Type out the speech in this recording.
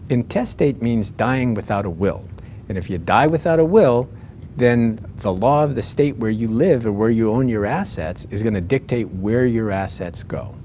Intestate means dying without a will. And if you die without a will, then the law of the state where you live or where you own your assets is going to dictate where your assets go.